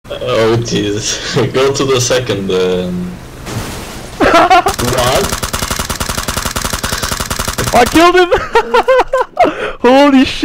Oh Jesus! Go to the second. What? I killed him! Holy shit!